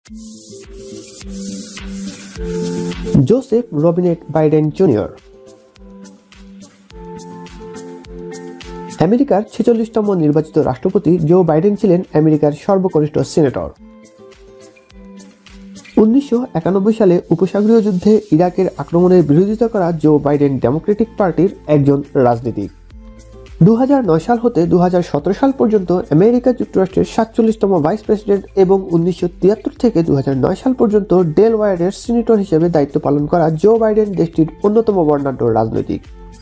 Joseph Robinette Biden junior আমেরিকার 46তম নির্বাচিত রাষ্ট্রপতি জো বাইডেন ছিলেন আমেরিকার সর্বকনিষ্ঠ সিনেটর। 1991 সালে উপসাগরীয় যুদ্ধে ইরাকের আক্রমণের বিরোধিতা করা জো বাইডেন ডেমোক্রেটিক পার্টির একজন রাজনীতিক। 2009 সাল হতে 2017 সাল পর্যন্ত আমেরিকা যুক্তরাষ্ট্রের 47তম ভাইস প্রেসিডেন্ট এবং 1973 থেকে 2009 সাল পর্যন্ত ডেলওয়্যারের সিনেটর হিসেবে দায়িত্ব পালন করা জো বাইডেন দেশটির অন্যতম বর্ণাঢ্য রাজনৈতিক।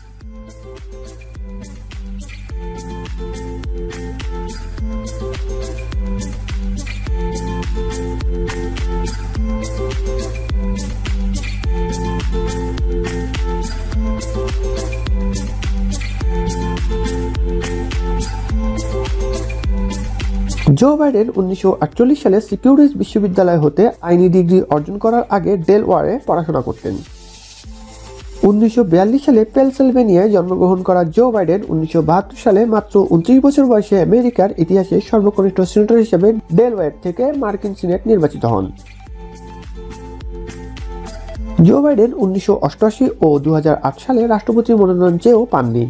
জো বাইডেন 1948 সালে সিকিউরিটিজ বিশ্ববিদ্যালয় হতে আইনি ডিগ্রি অর্জন করার আগে ডেলওয়্যারে পড়াশোনা করতেন। 1942 সালে পেনসিলভেনিয়ায় জন্মগ্রহণ করা জো বাইডেন 1972 সালে মাত্র 29 বছর বয়সে আমেরিকার ইতিহাসে সর্বকনিষ্ঠ সিনেটর হিসেবে ডেলওয়্যার থেকে মার্কিন সিনেট নির্বাচিত হন। জো বাইডেন 1988 ও 2008 সালে রাষ্ট্রপতির মনোনয়ন চেয়েও পাননি।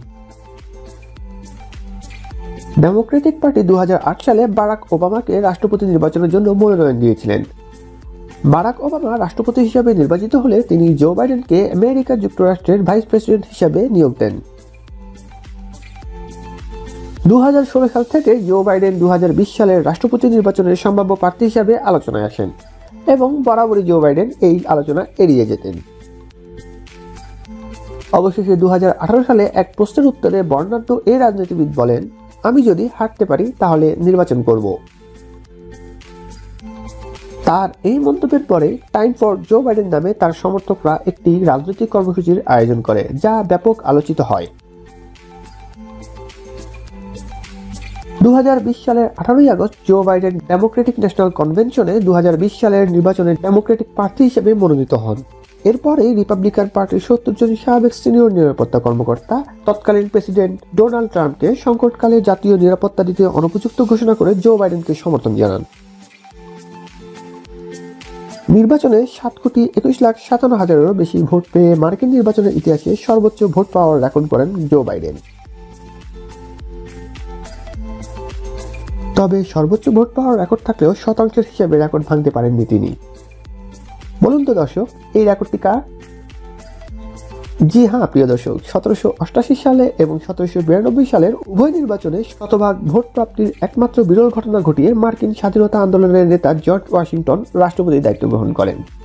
ডেমোক্রেটিক পার্টি 2008 সালে বারাক ওবামাকে রাষ্ট্রপতি নির্বাচনের জন্য মনোনয়ন দিয়েছিলেন। বারাক ওবামা রাষ্ট্রপতি হিসেবে নির্বাচিত হলে তিনি জো বাইডেনকে আমেরিকা যুক্তরাষ্ট্রের ভাইস প্রেসিডেন্ট হিসেবে নিয়োগ দেন। 2016 সাল থেকে জো বাইডেন 2020 সালের রাষ্ট্রপতি নির্বাচনের সম্ভাব্য প্রার্থী হিসেবে আলোচনায় আসেন এবং বরাবরই জো বাইডেন এই আলোচনা এড়িয়ে যেতেন। অবশেষে 2018 সালে এক প্রশ্নের উত্তরে বর্ণাঢ্য এই রাজনীতিবিদ বলেন, আমি যদি হারতে পারি তাহলে নির্বাচন করব। তার এই মন্তব্যের পরে টাইম ফর জো বাইডেন নামে তার সমর্থকরা একটি রাজনৈতিক কর্মসূচির আয়োজন করে, যা ব্যাপক আলোচিত হয়। 2020 সালের 18 August Joe Biden Democratic National কনভেনশনে 2020 সালের নির্বাচনে ডেমোক্রেটিক প্রার্থী হিসেবে মনোনীত হন। এরপরে রিপাবলিকান পার্টির 70 জন সাবেক সিনিয়র নিরাপত্তা কর্মকর্তা তৎকালীন প্রেসিডেন্ট ডোনাল্ড ট্রাম্পকে সংকটকালে জাতীয় নিরাপত্তা দিতে অনুপযুক্ত ঘোষণা করে জো বাইডেনকে সমর্থন জানান। নির্বাচনে 7,21,57,000-এরও বেশি ভোট পেয়ে মার্কিন নির্বাচনের ইতিহাসে সর্বোচ্চ ভোট পাওয়ার রেকর্ড করেন জো বাইডেন। তবে সর্বোচ্চ ভোট পাওয়ার রেকর্ড থাকলেও শতাংশের হিসেবে রেকর্ড ভাঙতে পারেননি তিনি। বলুন তো দর্শক, এই রেকর্ডটি কার? জি হ্যাঁ প্রিয় দর্শক, 1788 সালে এবং 1792 সালের উভয় নির্বাচনে শতভাগ ভোট প্রাপ্তির একমাত্র বিরল ঘটনা ঘটিয়ে মার্কিন স্বাধীনতা আন্দোলনের নেতা জর্জ ওয়াশিংটন রাষ্ট্রপতির দায়িত্ব গ্রহণ করেন।